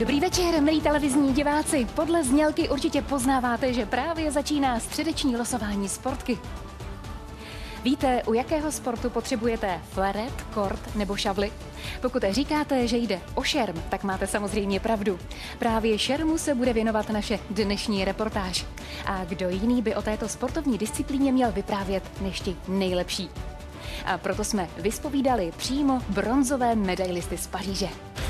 Dobrý večer, milí televizní diváci. Podle znělky určitě poznáváte, že právě začíná středeční losování Sportky. Víte, u jakého sportu potřebujete fleret, kort nebo šavly? Pokud říkáte, že jde o šerm, tak máte samozřejmě pravdu. Právě šermu se bude věnovat naše dnešní reportáž. A kdo jiný by o této sportovní disciplíně měl vyprávět než ti nejlepší? A proto jsme vyspovídali přímo bronzové medailisty z Paříže.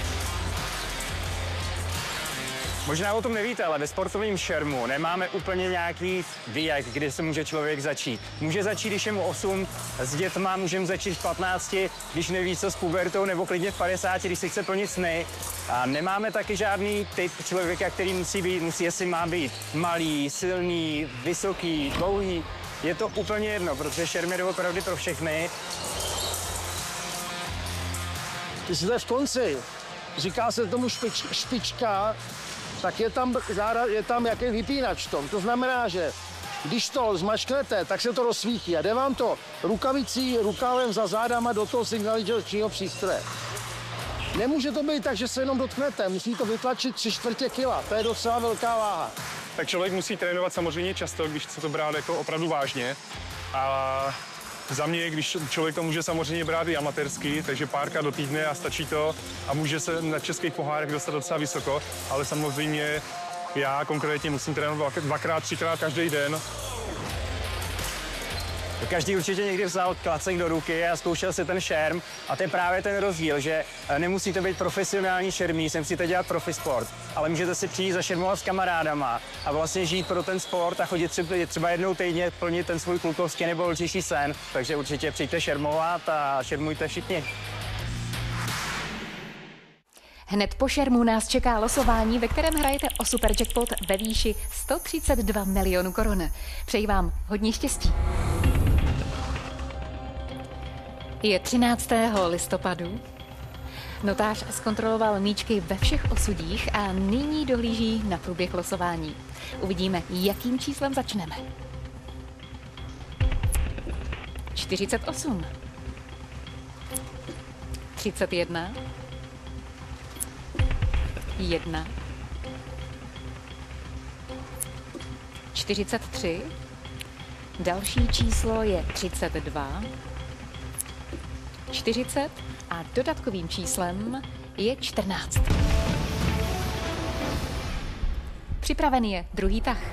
Možná o tom nevíte, ale ve sportovním šermu nemáme úplně nějaký věk, kdy se může člověk začít. Může začít, když je mu 8, s dětma můžeme začít v 15, když neví co s pubertou, nebo klidně v 50, když si chce plnit sny. A nemáme taky žádný typ člověka, který musí, jestli má být malý, silný, vysoký, dlouhý. Je to úplně jedno, protože šerm je opravdu pro všechny. Ty jsi v konci, říká se tomu špička, tak je tam jaký vypínač v tom. To znamená, že když to zmačknete, tak se to rozsvítí a jde vám to rukavicí, rukávem za zádama do toho signalizačního přístroje. Nemůže to být tak, že se jenom dotknete, musí to vytlačit 3/4 kila, to je docela velká váha. Tak člověk musí trénovat samozřejmě často, když chce to brát jako opravdu vážně. A za mě, když člověk to může samozřejmě brát i amatérsky, takže párkrát do týdne a stačí to a může se na českých pohárech dostat docela vysoko, ale samozřejmě já konkrétně musím trénovat 2x, 3x každý den. Každý určitě někdy vzal klacek do ruky a zkoušel si ten šerm a to je právě ten rozdíl, že nemusíte být profesionální šermíř, nemusíte dělat profisport, ale můžete si přijít zašermovat s kamarádama a vlastně žít pro ten sport a chodit třeba jednou týdně plnit ten svůj klukovský nebo holčičí sen, takže určitě přijďte šermovat a šermujte všichni. Hned po šermu nás čeká losování, ve kterém hrajete o superjackpot ve výši 132 milionů korun. Přeji vám hodně štěstí. Je 13. listopadu. Notář zkontroloval míčky ve všech osudích a nyní dohlíží na průběh losování. Uvidíme, jakým číslem začneme. 48. 31. 1. 43. Další číslo je 32. 40 a dodatkovým číslem je 14. Připraven je druhý tah.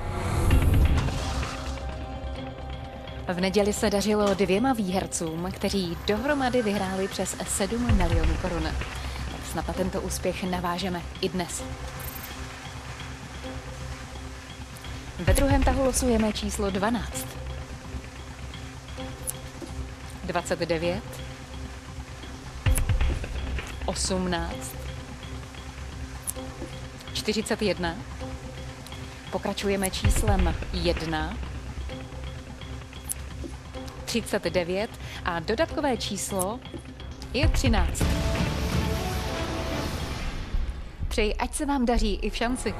V neděli se dařilo 2 výhercům, kteří dohromady vyhráli přes 7 milionů korun. Tak snad na tento úspěch navážeme i dnes. Ve druhém tahu losujeme číslo 12. 29. 18, 41, pokračujeme číslem 1, 39 a dodatkové číslo je 13. Přeji, ať se vám daří i v šanci.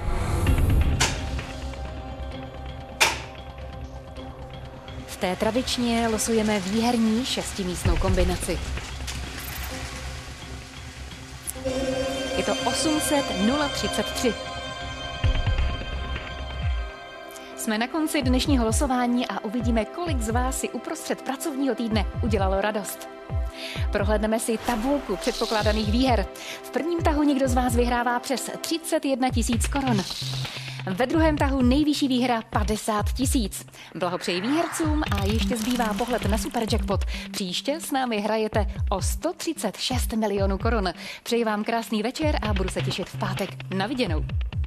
V té tradičně losujeme výherní 6místnou kombinaci. Je to 800 033. Jsme na konci dnešního losování a uvidíme, kolik z vás si uprostřed pracovního týdne udělalo radost. Prohlédneme si tabulku předpokládaných výher. V prvním tahu někdo z vás vyhrává přes 31 000 korun. Ve druhém tahu nejvyšší výhra 50 000. Blahopřeji výhercům a ještě zbývá pohled na superjackpot. Příště s námi hrajete o 136 milionů korun. Přeji vám krásný večer a budu se těšit v pátek. Na viděnou.